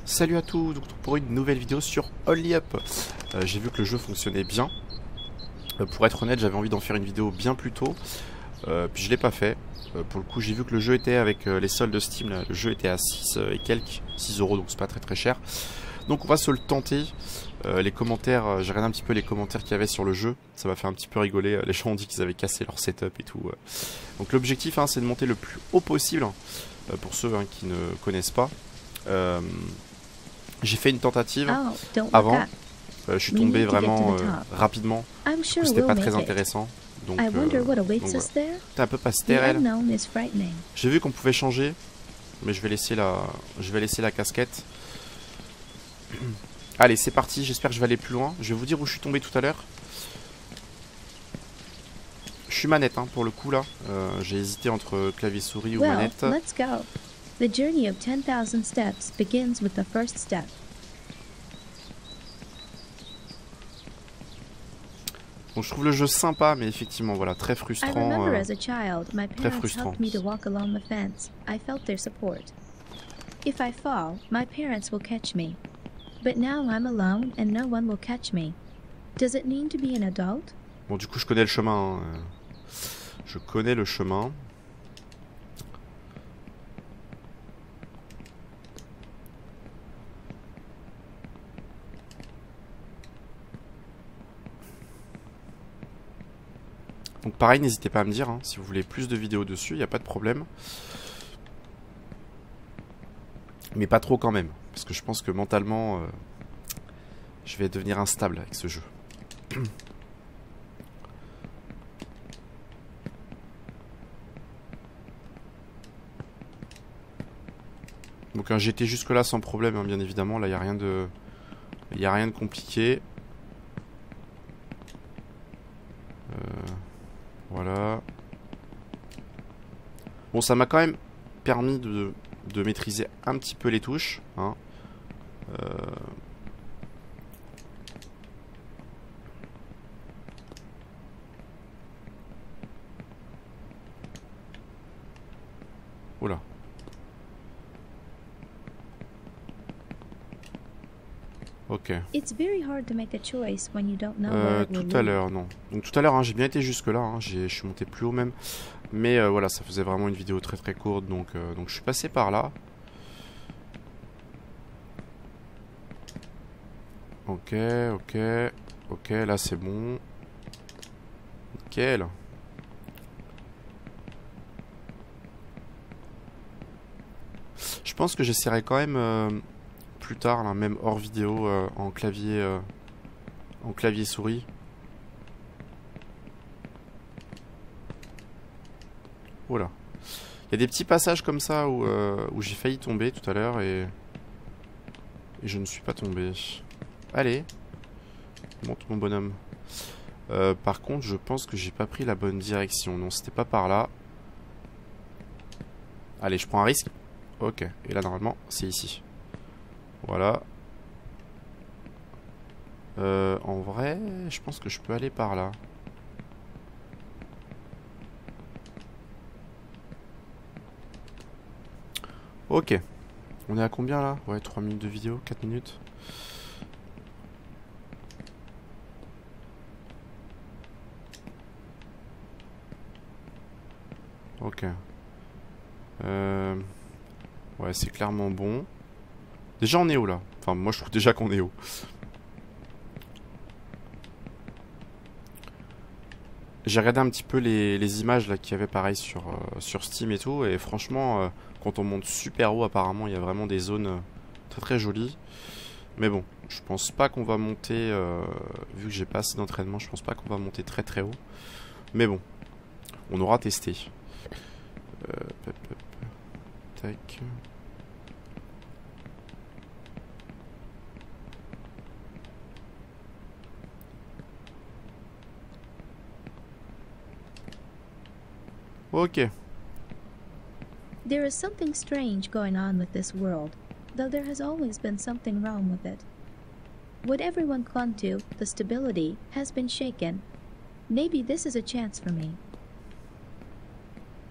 Salut à tous, donc pour une nouvelle vidéo sur Only Up. J'ai vu que le jeu fonctionnait bien. Pour être honnête, j'avais envie d'en faire une vidéo bien plus tôt. Puis je l'ai pas fait. Pour le coup, j'ai vu que le jeu était avec les soldes de Steam. Là, le jeu était à 6 et quelques, 6 euros, donc c'est pas très cher. Donc on va se le tenter. Les commentaires, j'ai regardé un petit peu les commentaires qu'il y avait sur le jeu. Ça m'a fait un petit peu rigoler. Les gens ont dit qu'ils avaient cassé leur setup et tout. Donc l'objectif, c'est de monter le plus haut possible. Pour ceux qui ne connaissent pas. J'ai fait une tentative avant. Je suis tombé vraiment rapidement. Du coup, c'était pas très intéressant. Donc voilà. T'es un peu pas stérile. J'ai vu qu'on pouvait changer, mais je vais laisser la casquette. Allez, c'est parti. J'espère que je vais aller plus loin. Je vais vous dire où je suis tombé tout à l'heure. Je suis manette pour le coup là. J'ai hésité entre clavier souris ou manette. Let's go. The journey of 10,000 steps begins with the first step. Bon, je trouve le jeu sympa, mais effectivement, voilà, très frustrant. I remember as a child, my parents helped me to walk along the fence. I felt their support. If I fall, my parents will catch me. But now I'm alone and no one will catch me. Does it mean to be an adult? Bon, du coup, je connais le chemin. Je connais le chemin. Donc pareil, n'hésitez pas à me dire si vous voulez plus de vidéos dessus, il n'y a pas de problème. Mais pas trop quand même, parce que je pense que mentalement, je vais devenir instable avec ce jeu. Donc j'étais jusque là sans problème, bien évidemment, là il n'y a rien de compliqué. Voilà. Bon, ça m'a quand même permis de maîtriser un petit peu les touches. Oula. Ok. Tout à l'heure, non. Donc tout à l'heure, j'ai bien été jusque là. Je suis monté plus haut même. Mais voilà, ça faisait vraiment une vidéo très courte. Donc je suis passé par là. Ok. Là c'est bon. Nickel. Je pense que j'essaierai quand même plus tard, là, même hors vidéo, en clavier souris. Voilà. Il y a des petits passages comme ça où j'ai failli tomber tout à l'heure et je ne suis pas tombé. Allez, monte mon bonhomme. Par contre, je pense que j'ai pas pris la bonne direction. Non, c'était pas par là. Allez, je prends un risque. Ok, et là normalement, c'est ici. Voilà. En vrai, je pense que je peux aller par là. Ok. On est à combien là? Ouais, 3 minutes de vidéo, 4 minutes. Ok. Ouais, c'est clairement bon. Déjà, on est haut là. Enfin, moi je trouve déjà qu'on est haut. J'ai regardé un petit peu les images là qu'il y avait pareil sur Steam et tout. Et franchement, quand on monte super haut, apparemment, il y a vraiment des zones très jolies. Mais bon, je pense pas qu'on va monter, vu que j'ai pas assez d'entraînement, je pense pas qu'on va monter très haut. Mais bon, on aura testé. Tac. Ok. There is something strange going on with this world, though there has always been something wrong with it. What everyone clung to, the stability, has been shaken. Maybe this is a chance for me.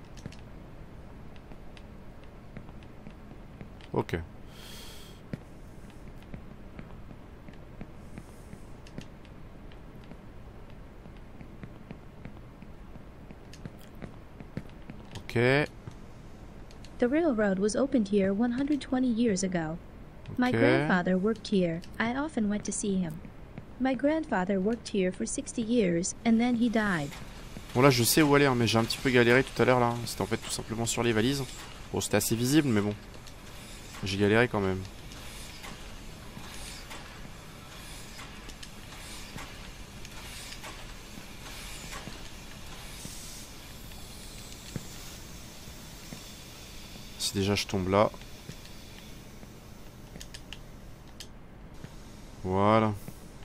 Ok. Ok. The railroad was opened here 120 years ago. My Ok. grandfather worked here. I often went to see him. My grandfather worked here for 60 years and then he died. Bon là je sais où aller, hein, mais j'ai un petit peu galéré tout à l'heure là. C'était en fait tout simplement sur les valises. Bon c'était assez visible mais bon. J'ai galéré quand même. Si déjà je tombe là. Voilà.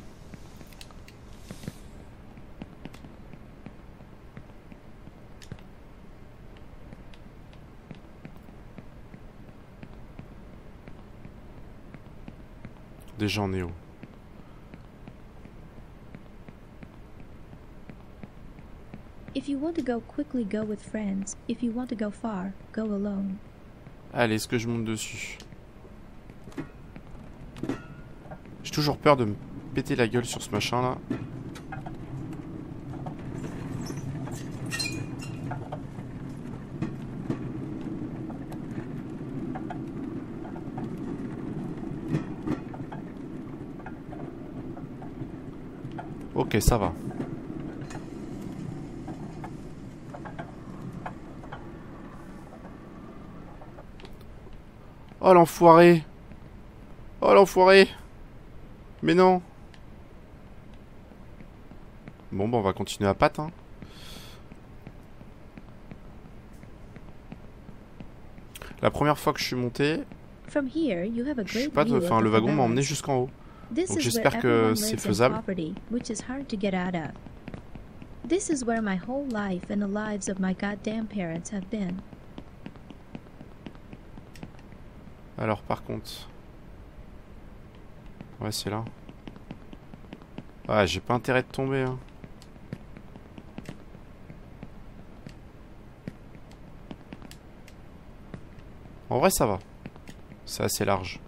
Déjà on est où? If you want to go quickly, go with friends. If you want to go far, go alone. Allez, est-ce que je monte dessus? J'ai toujours peur de me péter la gueule sur ce machin là. Ok, ça va. Oh l'enfoiré! Oh l'enfoiré! Mais non! Bon, bah on va continuer à patte, hein. La première fois que je suis monté, From here, you have a je sais great pas, view enfin of le the wagon m'a emmené favelas. jusqu'en haut. This Donc is where j'espère que everyone c'est lives in faisable. poverty, which is hard to get out of. This is where my whole life and the lives of my goddamn parents have been. Alors par contre... Ouais, c'est là. Ouais, j'ai pas intérêt de tomber, hein. En vrai, ça va. C'est assez large.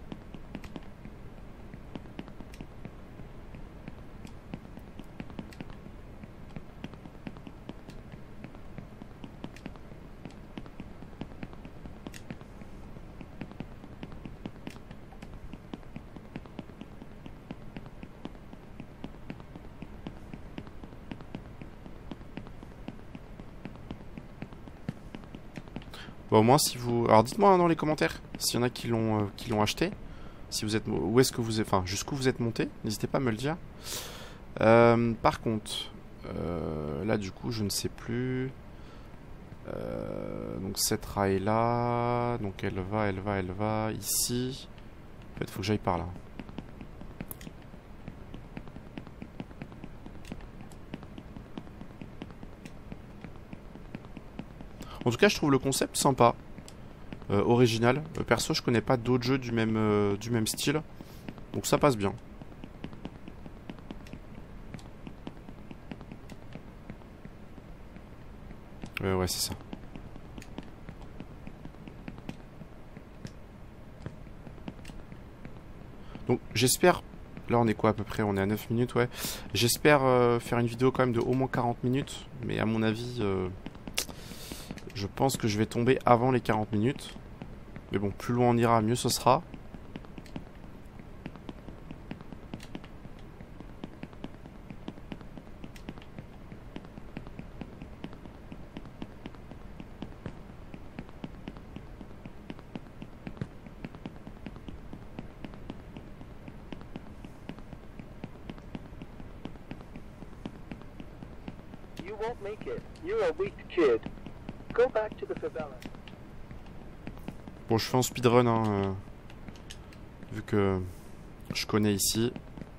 Bon, au moins, si vous... Alors, dites-moi hein, dans les commentaires s'il y en a qui l'ont acheté. Si vous êtes... Où est-ce que vous êtes... Enfin, jusqu'où vous êtes monté. N'hésitez pas à me le dire. Par contre... là, du coup, je ne sais plus... donc, cette rail-là... Donc, elle va... Ici... En fait, il faut que j'aille par là. En tout cas, je trouve le concept sympa. Original. Perso, je connais pas d'autres jeux du même style. Donc ça passe bien. Ouais, c'est ça. Donc j'espère... Là on est quoi à peu près? On est à 9 minutes, ouais. J'espère faire une vidéo quand même de au moins 40 minutes. Mais à mon avis... je pense que je vais tomber avant les 40 minutes. Mais bon, plus loin on ira, mieux ce sera. You won't make it. You're a weak kid. Go back to the favela. Bon, je fais en speedrun, hein, vu que je connais ici.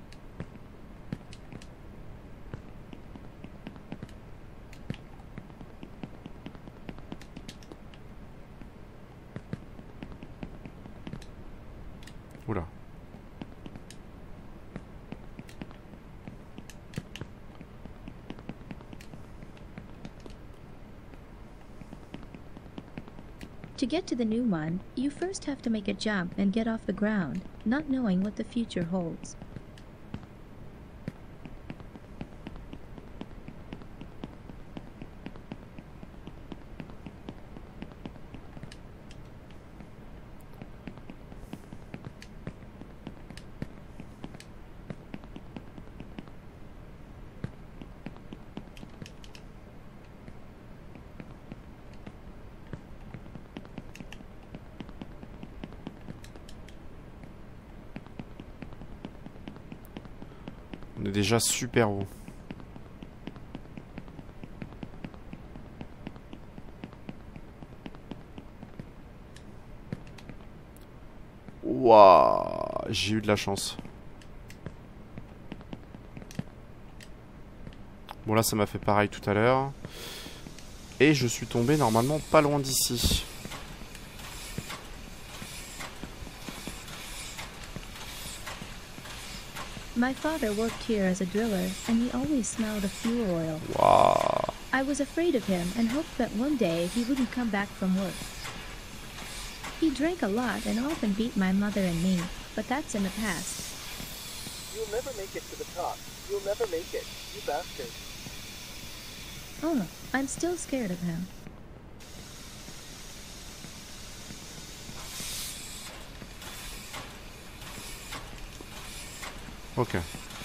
Oula. To get to the new one, you first have to make a jump and get off the ground, not knowing what the future holds. On est déjà super haut. Waouh, j'ai eu de la chance. Bon là ça m'a fait pareil tout à l'heure. Et je suis tombé normalement pas loin d'ici. My father worked here as a driller, and he always smelled of fuel oil. Waouh. I was afraid of him and hoped that one day he wouldn't come back from work. He drank a lot and often beat my mother and me, but that's in the past. You'll never make it to the top. You'll never make it, you bastard. Oh, I'm still scared of him. Ok.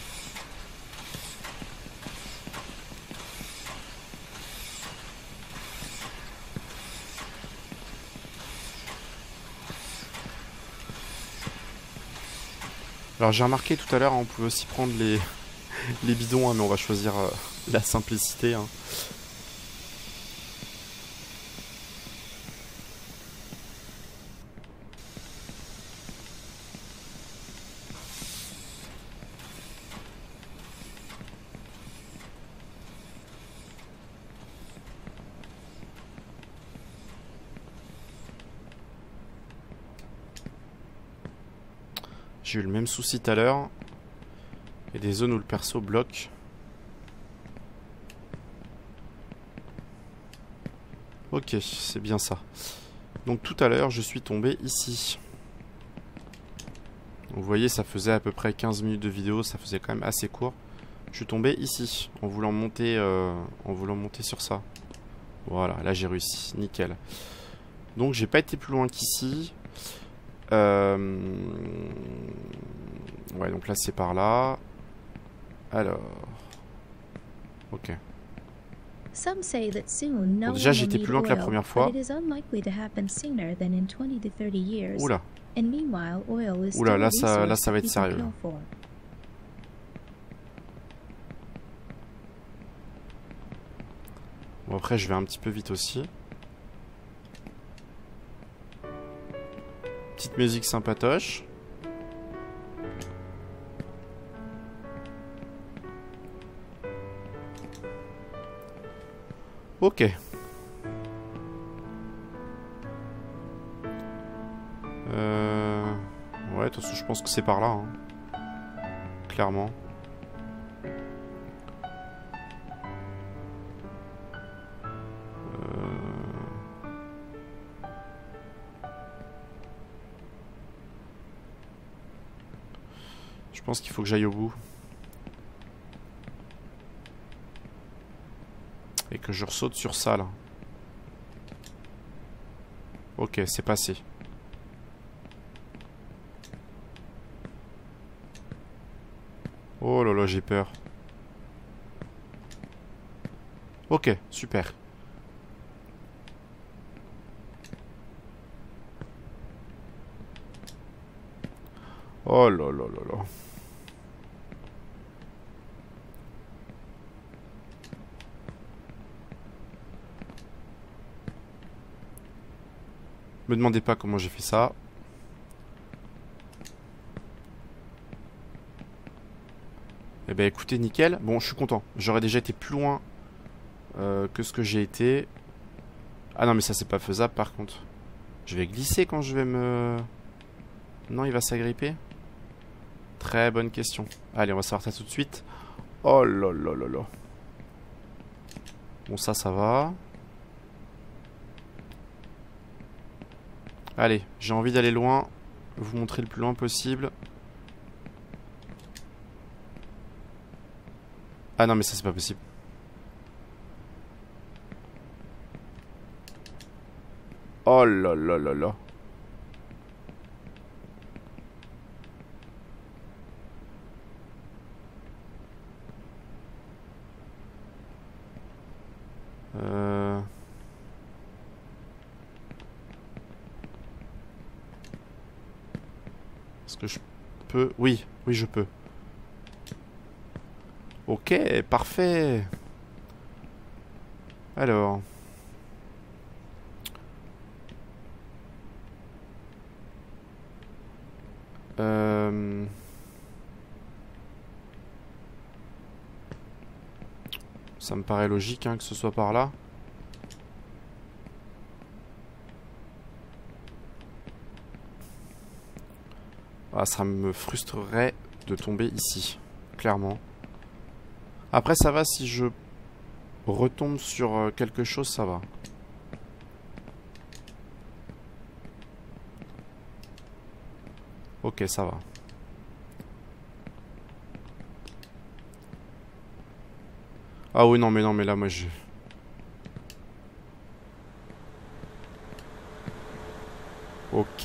Alors j'ai remarqué tout à l'heure, on pouvait aussi prendre les bidons, hein, mais on va choisir la simplicité. Hein. J'ai eu le même souci tout à l'heure. Il y a des zones où le perso bloque. Ok, c'est bien ça. Donc tout à l'heure, je suis tombé ici. Vous voyez, ça faisait à peu près 15 minutes de vidéo, ça faisait quand même assez court. Je suis tombé ici, en voulant monter sur ça. Voilà, là j'ai réussi, nickel. Donc j'ai pas été plus loin qu'ici. Ouais, donc là c'est par là. Alors. Ok. Some say that soon no Bon, déjà one j'étais will plus need loin que la oil, première fois. but it is unlikely to happen sooner than in 20 to 30 years. Oula. And meanwhile, oil is Oula, still là a ça resource va that être people sérieux. kill for. Bon après je vais un petit peu vite aussi. Petite musique sympatoche. Ok. Ouais, de toute façon je pense que c'est par là. Hein. Clairement. Je pense qu'il faut que j'aille au bout. Et que je ressaute sur ça là. Ok, c'est passé. Oh là là, j'ai peur. Ok, super. Oh là là là là. Me demandez pas comment j'ai fait ça. Eh ben écoutez, nickel. Bon, je suis content. J'aurais déjà été plus loin que ce que j'ai été. Ah non, mais ça c'est pas faisable par contre. Je vais glisser quand je vais me... Non, il va s'agripper. Très bonne question. Allez, on va savoir ça tout de suite. Oh là là là là. Bon, ça va. Allez, j'ai envie d'aller loin. Vous montrer le plus loin possible. Ah non, mais ça c'est pas possible. Oh là là là là. Est-ce que je peux... Oui, oui je peux. Ok, parfait. Alors. Ça me paraît logique hein, que ce soit par là. Ah, ça me frustrerait de tomber ici, clairement. Après ça va si je retombe sur quelque chose, ça va. Ok, ça va. Ah oui, non mais là moi je... Ok.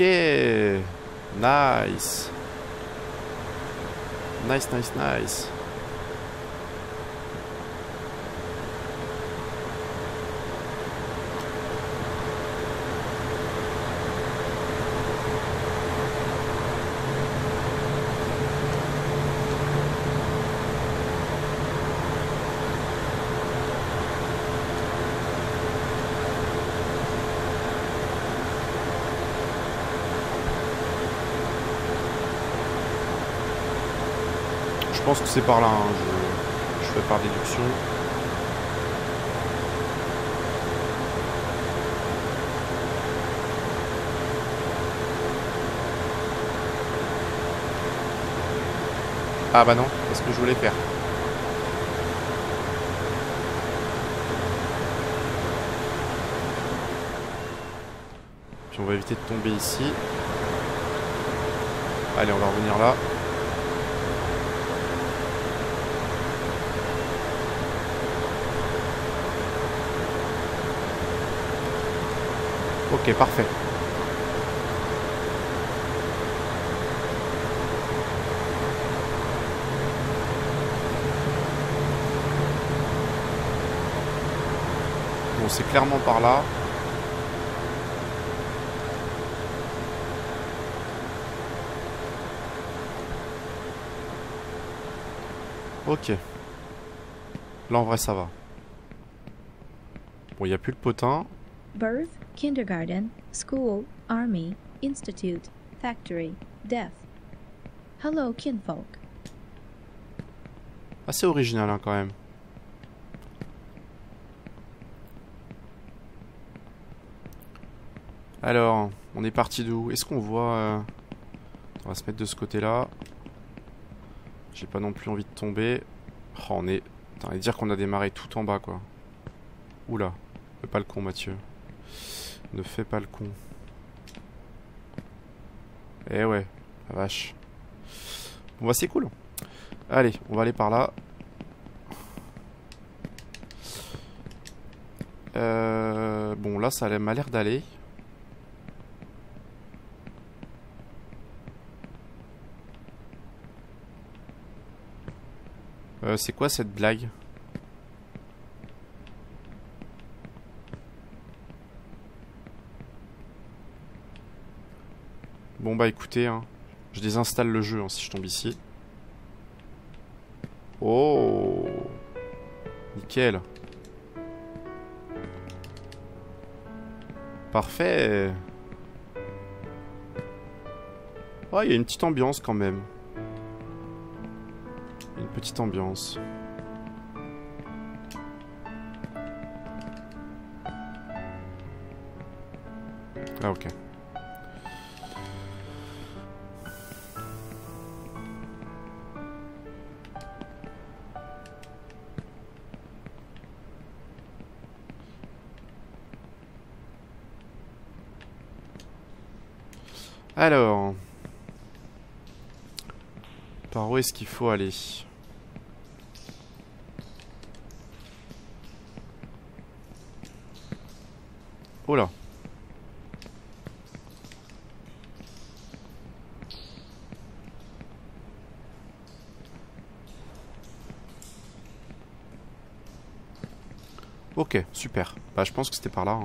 Nice. Nice. Je pense que c'est par là, hein. Je fais par déduction. Ah bah non, c'est ce que je voulais faire. Puis on va éviter de tomber ici. Allez, on va revenir là. Ok, parfait. Bon, c'est clairement par là. Ok. Là, en vrai, ça va. Bon, il n'y a plus le potin. Birth, kindergarten, school, army, institute, factory, death. Hello, kinfolk. Assez original, hein, quand même. Alors, on est parti d'où? Est-ce qu'on voit... On va se mettre de ce côté-là. J'ai pas non plus envie de tomber. Oh, on est... Putain, et dire qu'on a démarré tout en bas, quoi. Oula. Fais pas le con, Mathieu. Ne fais pas le con. Eh ouais, la vache. Bon bah c'est cool. Allez, on va aller par là. Bon là ça m'a l'air d'aller. C'est quoi cette blague? Bon bah écoutez, hein, je désinstalle le jeu hein, si je tombe ici. Oh, nickel. Parfait. Oh, il y a une petite ambiance quand même. Une petite ambiance. Ah ok. Alors, par où est-ce qu'il faut aller? Oh là. Ok, super. Bah je pense que c'était par là, hein.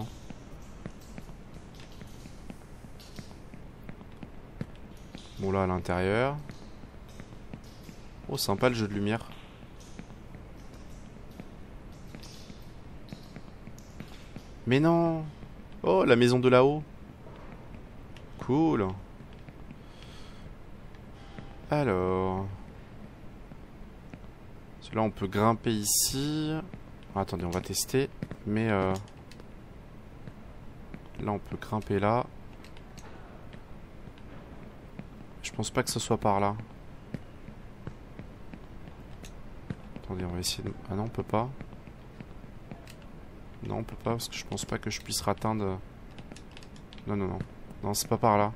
Bon là à l'intérieur. Oh sympa le jeu de lumière. Mais non. Oh, la maison de là-haut. Cool. Alors. Là, on peut grimper ici. Ah, attendez, on va tester. Mais là, on peut grimper là. Je pense pas que ce soit par là. Attendez, on va essayer de... Ah non, on peut pas. Non, on peut pas parce que je pense pas que je puisse atteindre... Non, non, non. Non, c'est pas par là.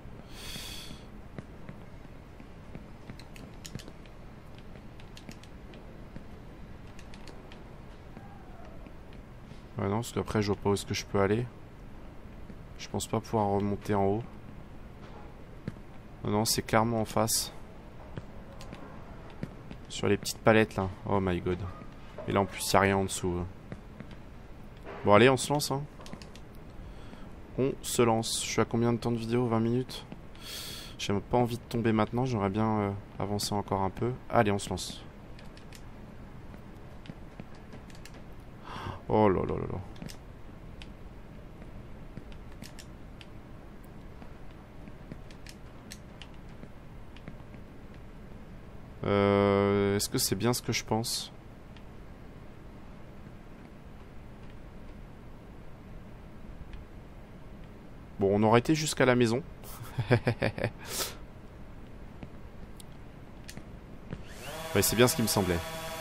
Ouais, non, parce qu'après, je vois pas où est-ce que je peux aller. Je pense pas pouvoir remonter en haut. Non, non, c'est clairement en face. Sur les petites palettes, là. Oh my god. Et là, en plus, il n'y a rien en dessous. Bon, allez, on se lance, hein. On se lance. Je suis à combien de temps de vidéo? 20 minutes? J'ai pas envie de tomber maintenant. J'aimerais bien avancer encore un peu. Allez, on se lance. Oh là là là là. Est-ce que c'est bien ce que je pense? Bon, on aurait été jusqu'à la maison. Ouais, c'est bien ce qui me semblait.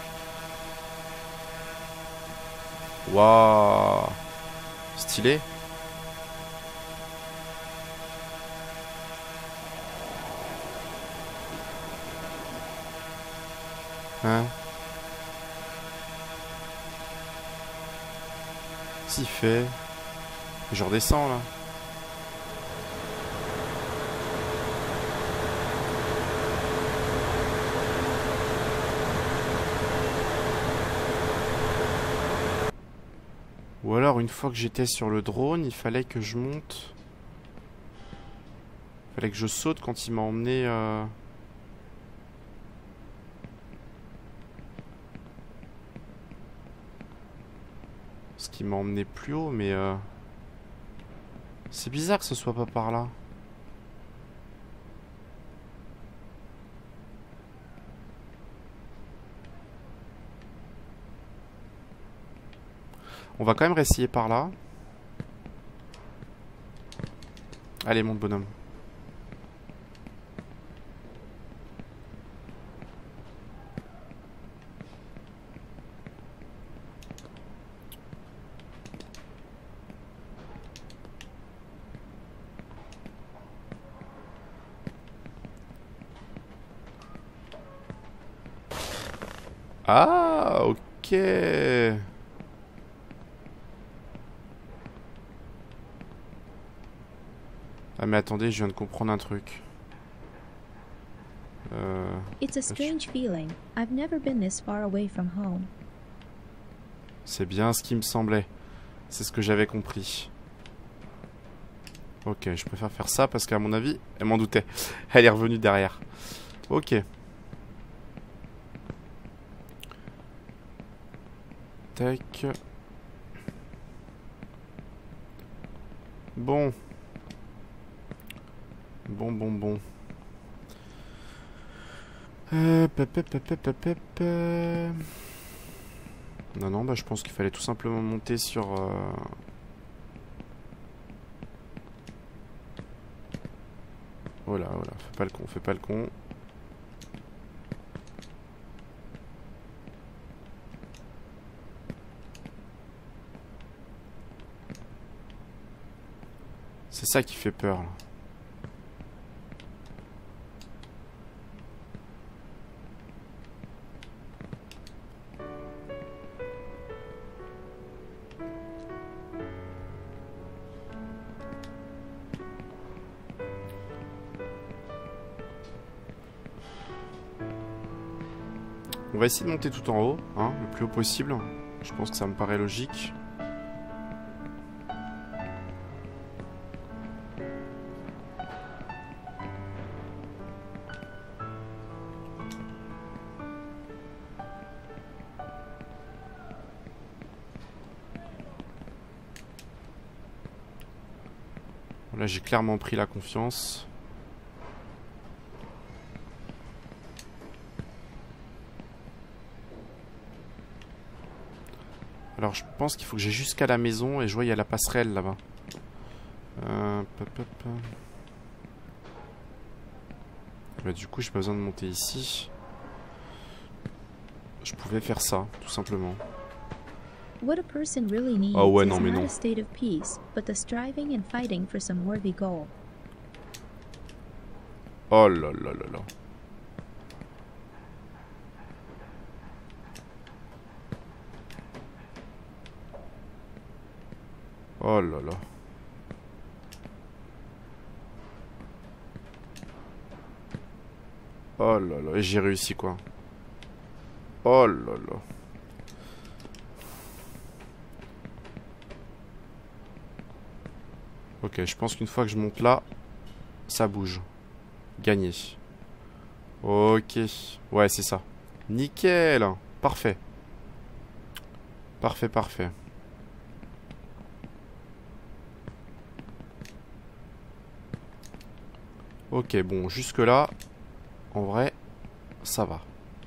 Waouh. Stylé. Hein? S'il fait. Je redescends là. Ou alors une fois que j'étais sur le drone, il fallait que je monte. Il fallait que je saute quand il m'a emmené... Parce qu'il m'a emmené plus haut, mais... C'est bizarre que ce soit pas par là. On va quand même réessayer par là. Allez, monte bonhomme. Ah, ok. Ah mais attendez, je viens de comprendre un truc. It's a strange feeling. I've never been this far away from home. C'est bien ce qui me semblait. C'est ce que j'avais compris. Ok, je préfère faire ça parce qu'à mon avis, elle m'en doutait. Elle est revenue derrière. Ok. Tac. Bon. Bon. Non, bah je pense qu'il fallait tout simplement monter sur... Voilà, fais pas le con. C'est ça qui fait peur, là. On va essayer de monter tout en haut, hein, le plus haut possible. Je pense que ça me paraît logique. Là, j'ai clairement pris la confiance. Alors, je pense qu'il faut que j'aille jusqu'à la maison et je vois, il y a la passerelle là-bas. Bah, du coup, j'ai pas besoin de monter ici. Je pouvais faire ça, tout simplement. What a person really needs Ah ouais, is non, mais not non. a state of peace, but the striving and fighting for some worthy goal. Oh là là là là. Oh là là. Oh là là. Et j'ai réussi quoi. Oh là là. Ok, je pense qu'une fois que je monte là, ça bouge. Gagné. Ok. Ouais, c'est ça. Nickel. Parfait. Parfait, parfait. Ok, bon, jusque là, en vrai, ça va.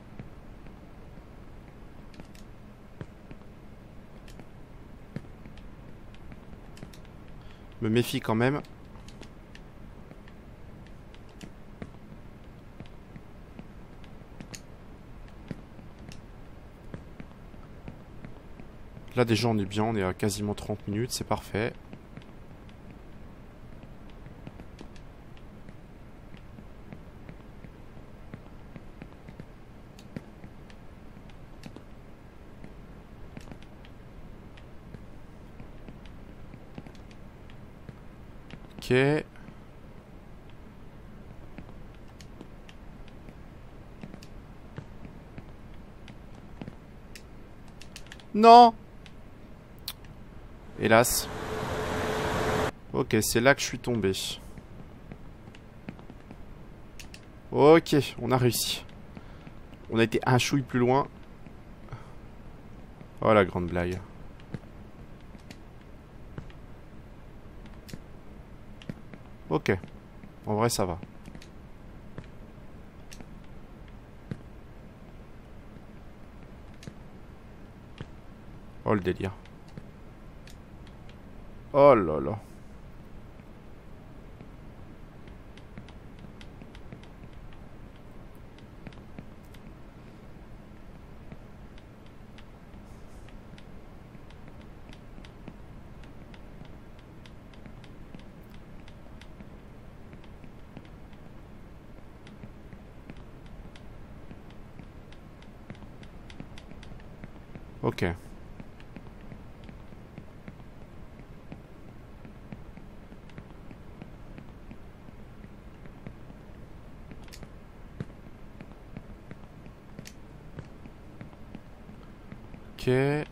Me méfie quand même. Là déjà on est bien, on est à quasiment 30 minutes, c'est parfait. Ok. Non! Hélas. Ok, c'est là que je suis tombé. Ok, on a réussi. On a été un chouille plus loin. Oh la grande blague. Ok. En vrai, ça va. Oh le délire. Oh là là. Ok. Ok.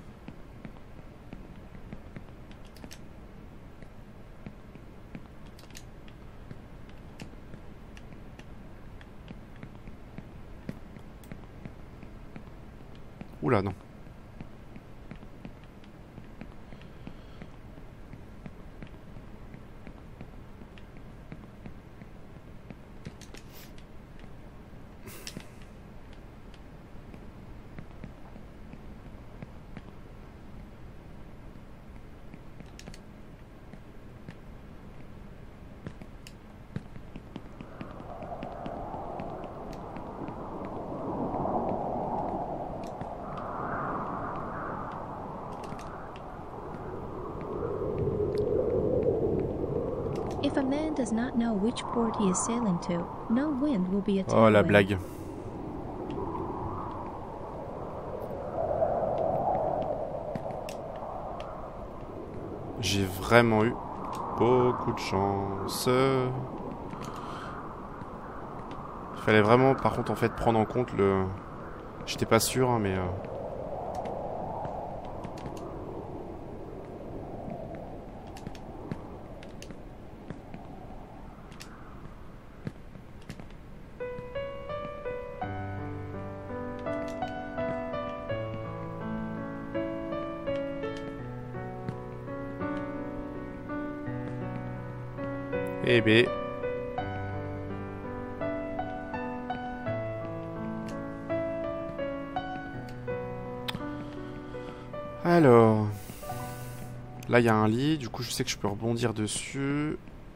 Oula, non. If a man does not know which port he is sailing to, no wind will be a Oh la tailwind. blague. J'ai vraiment eu beaucoup de chance. Il fallait vraiment par contre en fait prendre en compte le... J'étais pas sûr hein, mais... Eh ben... Alors... Là, il y a un lit. Du coup, je sais que je peux rebondir dessus.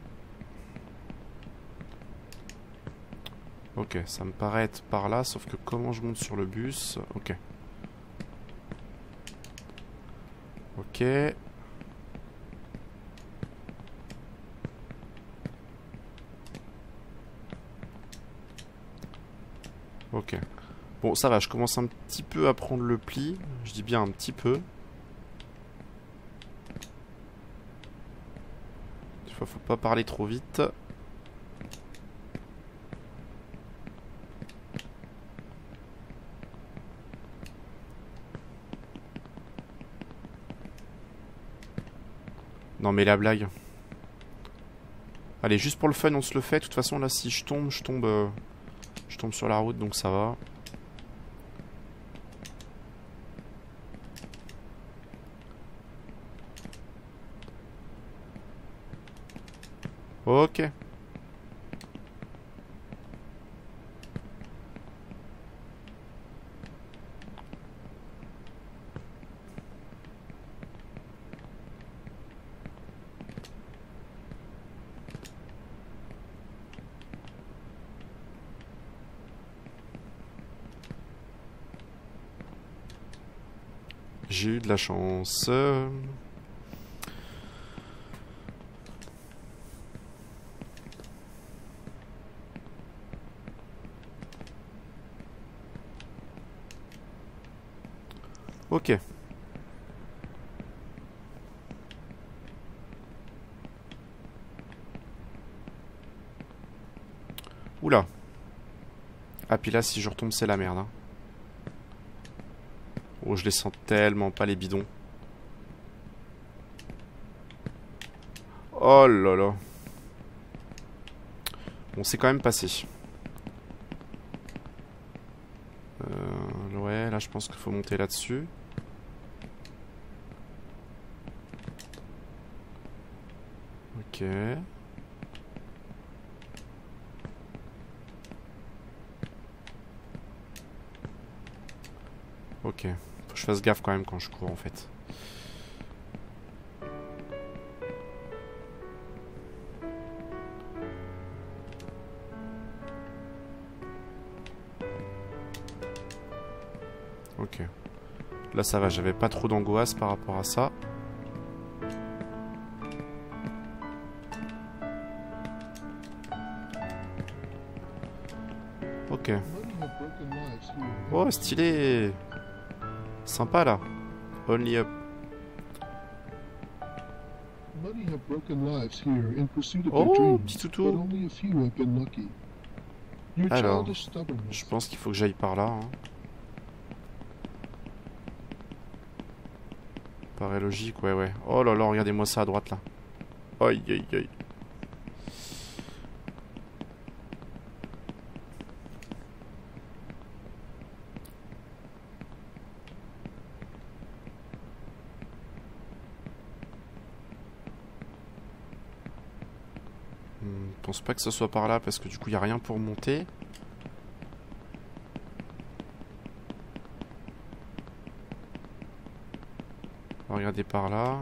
Ok, ça me paraît être par là. Sauf que comment je monte sur le bus? Ok. Ok. Ok. Bon, ça va, je commence un petit peu à prendre le pli. Je dis bien un petit peu. Des fois, faut pas parler trop vite. Non mais la blague. Allez, juste pour le fun, on se le fait. De toute façon, là, si je tombe sur la route, donc ça va. Ok. J'ai eu de la chance. Ok. Oula. Ah, puis là, si je retombe, c'est la merde. Hein. Oh, je les sens tellement pas, les bidons. Oh là là. Bon, c'est quand même passé. Ouais, là, je pense qu'il faut monter là-dessus. Ok. Ok. Faut que je fasse gaffe quand même quand je cours, en fait. Ok. Là, ça va, j'avais pas trop d'angoisse par rapport à ça. Ok. Oh, stylé. Sympa, là. Only up. Oh, petit toutou. Alors, je pense qu'il faut que j'aille par là. Hein. Paraît logique, ouais, ouais. Oh là là, regardez-moi ça à droite, là. Aïe, aïe, aïe. Je pense pas que ce soit par là, parce que du coup, il n'y a rien pour monter. Regardez par là.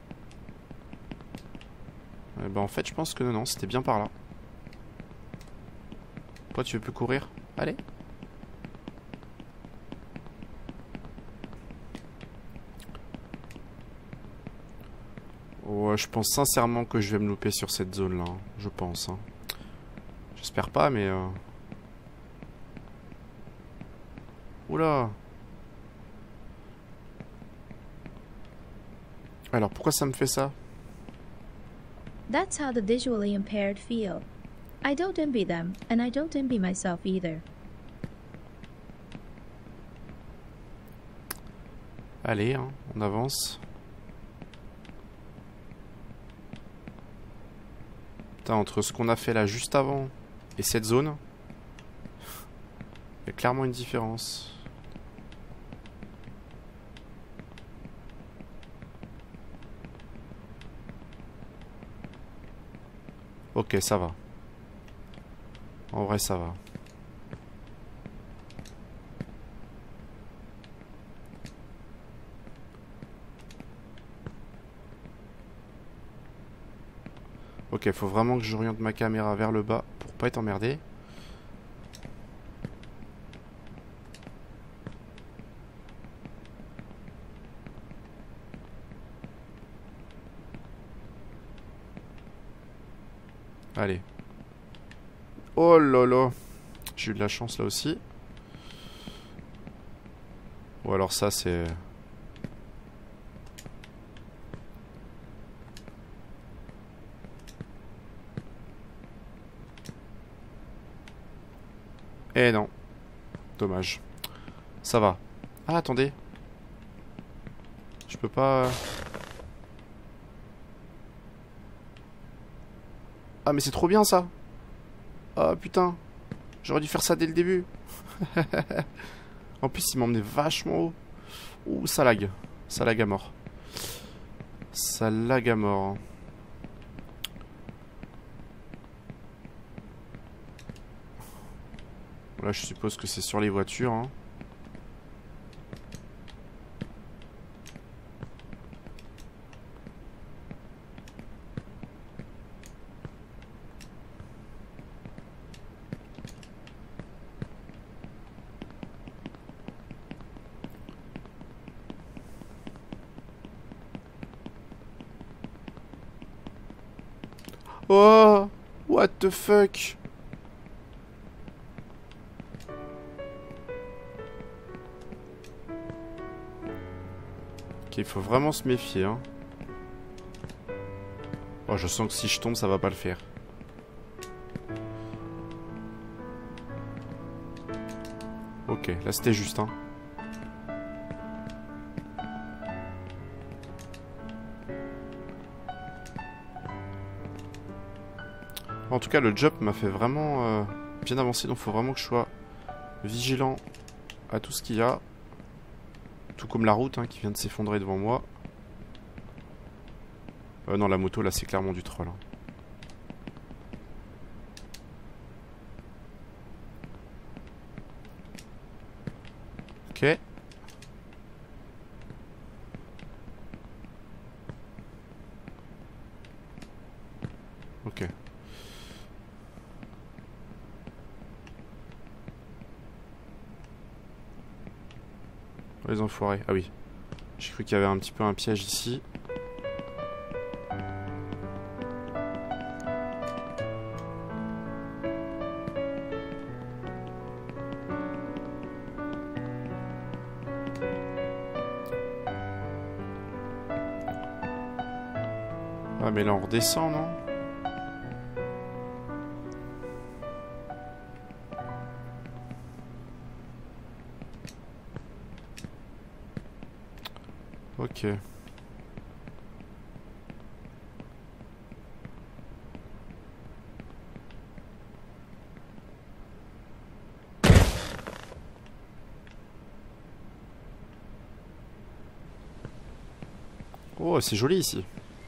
Bah en fait je pense que non, c'était bien par là. Toi tu veux plus courir? Allez. Ouais, je pense sincèrement que je vais me louper sur cette zone là. Hein. Je pense. Hein. J'espère pas mais... Oula. Alors pourquoi ça me fait ça? That's how the visually impaired feel. I don't envy them, and I don't envy myself either. Allez, hein, on avance. Putain, entre ce qu'on a fait là juste avant et cette zone, il y a clairement une différence. Ok, ça va. En vrai, ça va. Ok, faut vraiment que j'oriente ma caméra vers le bas pour pas être emmerdé. Allez. Oh là là. J'ai eu de la chance là aussi. Ou alors ça c'est... Eh non. Dommage. Ça va. Ah, attendez. Je peux pas... Ah, mais c'est trop bien ça. Ah, putain. J'aurais dû faire ça dès le début. En plus, il m'emmenait vachement haut. Ouh, ça lag. Ça lag à mort. Ça lag à mort. Là, je suppose que c'est sur les voitures. Hein. Oh! What the fuck? Ok, il faut vraiment se méfier, hein. Oh, je sens que si je tombe, ça va pas le faire. Ok, là c'était juste, hein. En tout cas, le job m'a fait vraiment bien avancer, donc il faut vraiment que je sois vigilant à tout ce qu'il y a. Tout comme la route hein, qui vient de s'effondrer devant moi. Non, la moto, là, c'est clairement du troll. Hein. Ok. Ok. Les enfoirés. Ah oui. J'ai cru qu'il y avait un petit peu un piège ici. Ah mais là on redescend, non? Ok. Oh, c'est joli ici.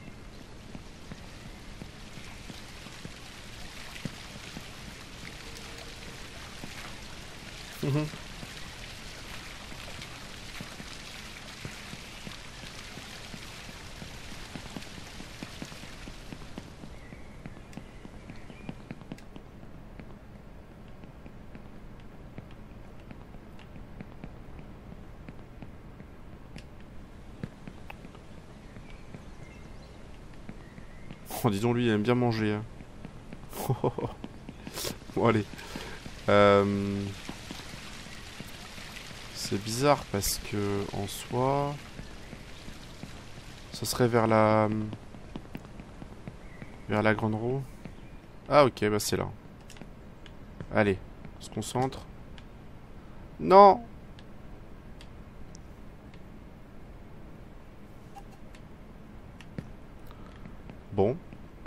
Oh, dis donc, lui, il aime bien manger. Hein. Bon, allez. C'est bizarre parce que, en soi... Ce serait vers la... Vers la grande roue. Ah, ok, bah c'est là. Allez, on se concentre. Non! Bon.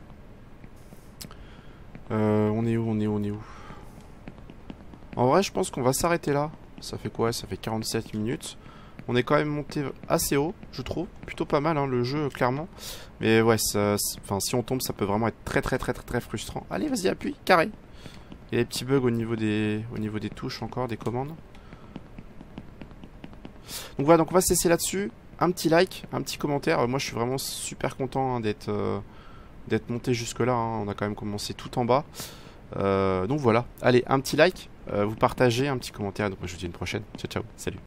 On est où? On est où? En vrai, je pense qu'on va s'arrêter là. Ça fait quoi? Ça fait 47 minutes. On est quand même monté assez haut, je trouve. Plutôt pas mal, hein, le jeu, clairement. Mais ouais, enfin, si on tombe, ça peut vraiment être très frustrant. Allez, vas-y, appuie, carré. Il y a des petits bugs au niveau des touches encore, des commandes. Donc voilà, donc on va se laisser là-dessus. Un petit like, un petit commentaire. Moi, je suis vraiment super content hein, d'être monté jusque-là. Hein. On a quand même commencé tout en bas. Donc voilà. Allez, un petit like, vous partagez, un petit commentaire. Donc moi, je vous dis à une prochaine. Ciao, ciao. Salut.